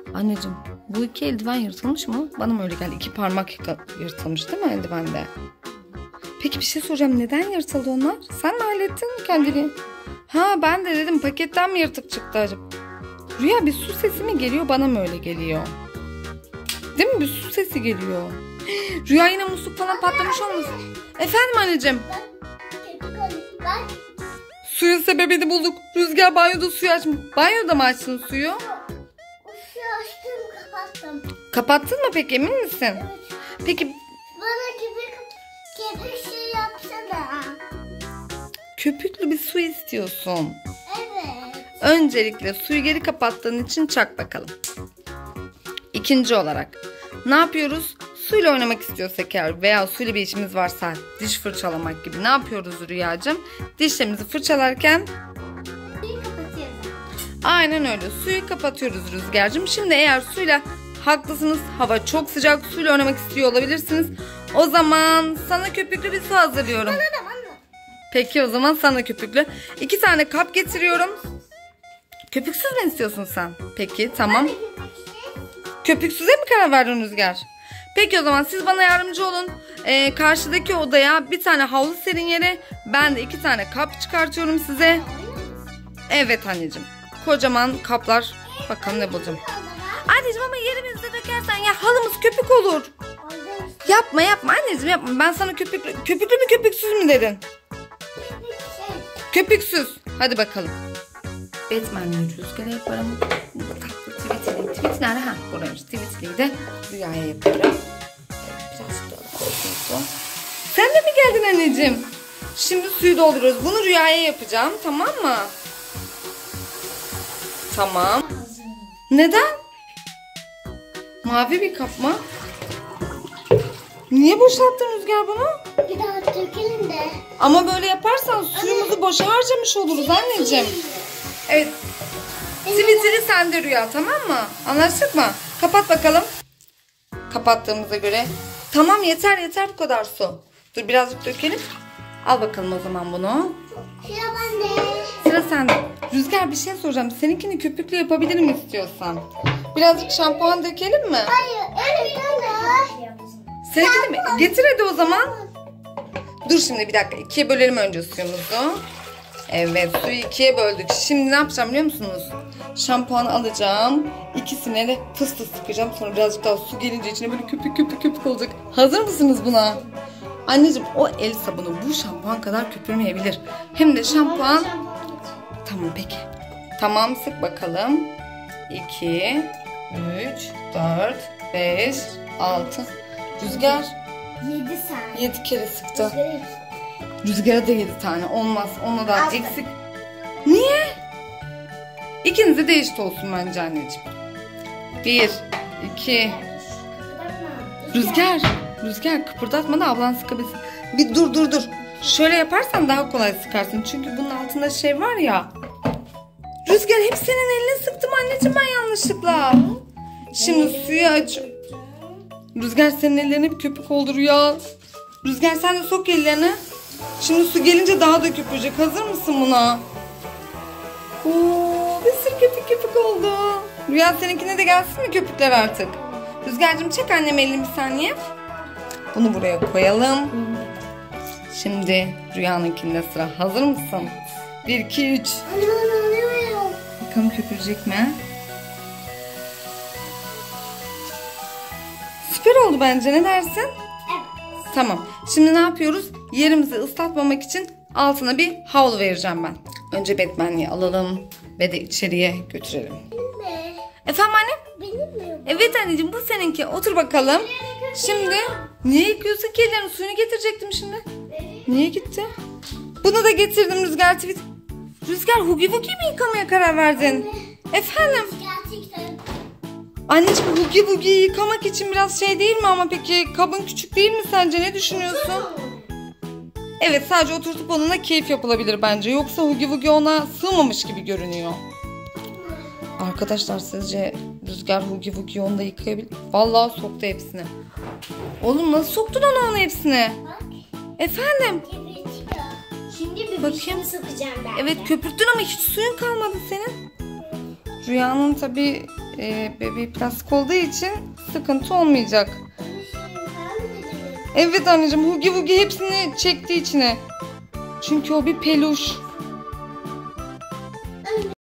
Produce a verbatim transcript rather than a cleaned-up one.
Anneciğim bu iki eldiven yırtılmış mı? Bana mı öyle geldi? İki parmak yırtılmış değil mi eldivende? Peki bir şey soracağım. Neden yırtıldı onlar? Sen mi hallettin kendini? Ha ben de dedim paketten mi yırtık çıktı acaba? Rüya bir su sesi mi geliyor? Bana mı öyle geliyor? Değil mi? Bir su sesi geliyor. Rüya yine musluk falan patlamış olmasın? Efendim anneciğim? Suyun sebebini bulduk. Rüzgar banyoda suyu açmış. Banyoda mı açtın suyu? Suyu açtım, kapattım. Kapattın mı peki, emin misin? Evet. Peki. Bana köpük, köpük şey yapsana. Köpüklü bir su istiyorsun. Evet. Öncelikle suyu geri kapattığın için çak bakalım. İkinci olarak ne yapıyoruz? Suyla oynamak istiyorsak eğer veya suyla bir işimiz varsa diş fırçalamak gibi ne yapıyoruz Rüyacığım? Dişlerimizi fırçalarken Suyu kapatıyoruz. aynen öyle suyu kapatıyoruz Rüzgar'cığım. Şimdi eğer suyla haklısınız, hava çok sıcak, suyla oynamak istiyor olabilirsiniz. O zaman sana köpüklü bir su hazırlıyorum. Bana da bana. Peki o zaman sana köpüklü. İki tane kap getiriyorum. Köpüksüz mü istiyorsun sen? Peki tamam. Köpüksüze mi karar verdin Rüzgar? Peki o zaman siz bana yardımcı olun. Ee, karşıdaki odaya bir tane havlu serin yere. Ben de iki tane kap çıkartıyorum size. Evet anneciğim. Kocaman kaplar. Bakalım ne bulacağım. Anneciğim ama yerimizde dökersen ya halımız köpük olur. Yapma yapma anneciğim yapma. Ben sana köpüklü, köpüklü mü köpüksüz mü dedin? Köpüksüz. Hadi bakalım. Batman'le Rüzgar'a yaparım. Tatlı Tweet'li. Tweet nerede? Ha buraymış. Tweet'liyi de Rüya'ya yaparım. Birazcık daha koyduğum. Sen de mi geldin anneciğim? Şimdi suyu dolduruyoruz. Bunu Rüya'ya yapacağım. Tamam mı? Tamam. Neden? Mavi bir kap mı? Niye boşalttın Rüzgar bunu? Bir daha dökelim de. Ama böyle yaparsan suyumuzu boşa harcamış oluruz anneciğim. Evet. Tweet'i sende Rüya, tamam mı? Anlaştık mı? Kapat bakalım. Kapattığımıza göre. Tamam yeter yeter bu kadar su. Dur birazcık dökelim. Al bakalım o zaman bunu. Sıra bende. Sıra sende. Rüzgar bir şey soracağım. Seninkini köpüklü yapabilirim istiyorsan. Birazcık şampuan dökelim mi? Hayır, evet öyle. Seninkini mi? Getir hadi o zaman. Dur şimdi bir dakika. İkiye bölelim önce suyumuzu. Evet suyu ikiye böldük. Şimdi ne yapacağım biliyor musunuz? Şampuanı alacağım. İkisine de fıs fıs sıkacağım. Sonra birazcık daha su gelince içine böyle köpük köpük köpük olacak. Hazır mısınız buna? Anneciğim o el sabunu bu şampuan kadar köpürmeyebilir. Hem de şampuan... Tamam peki. Tamam sık bakalım. iki, üç, dört, beş, altı. Rüzgar. Yedi saniye. yedi kere sıktı. Rüzgara da yedi tane. Olmaz. Ona da Altı. eksik. Niye? İkinize de eşit olsun bence anneciğim. Bir, iki. Rüzgar. Rüzgar kıpırdatma da ablan sıkabilsin. Bir dur dur dur. Şöyle yaparsan daha kolay sıkarsın. Çünkü bunun altında şey var ya. Rüzgar hep senin eline sıktım anneciğim ben yanlışlıkla. Şimdi suyu aç. Rüzgar senin ellerine bir köpük oldu Rüya. Rüzgar sen de sok ellerini. Şimdi su gelince daha da köpürecek. Hazır mısın buna? Oo, bir sürü köpük köpük oldu. Rüya seninkine de gelsin mi köpükler artık? Rüzgar'cığım çek annem elini bir saniye. Bunu buraya koyalım. Şimdi Rüya'nınkinde sıra. Hazır mısın? Bir, iki, üç. Bakalım köpürecek mi? Süper oldu bence. Ne dersin? Evet. Tamam. Şimdi ne yapıyoruz? Yerimizi ıslatmamak için altına bir havlu vereceğim ben. Önce Batman'liği alalım ve de içeriye götürelim. Benim mi? Efendim anne? Benim mi? Evet anneciğim bu seninki. Otur bakalım. Şimdi niye yıkıyorsun ki ellerini? Suyunu getirecektim şimdi. Niye gitti? Bunu da getirdim Rüzgar tweet. Rüzgar Hugi Wugi mi yıkamaya karar verdin? Efendim? Gerçekten. Anneciğim Hugi Wugi'yi yıkamak için biraz şey değil mi ama peki kabın küçük değil mi sence? Ne düşünüyorsun? Evet sadece oturtup onunla keyif yapılabilir bence. Yoksa Hugi Wugi ona sığmamış gibi görünüyor. Arkadaşlar sizce Rüzgar Hugi Wugi'yi onda yıkayabilir? Vallahi soktu hepsini. Oğlum nasıl soktun onu onun hepsine? Bak. Efendim? Şimdi bir Bakayım. sıkacağım ben. Evet köpürttün ama hiç suyun kalmadı senin. Rüyanın tabii e, bebeği plastik olduğu için sıkıntı olmayacak. Evet anneciğim, Hugi Hugi hepsini çekti içine. Çünkü o bir peluş.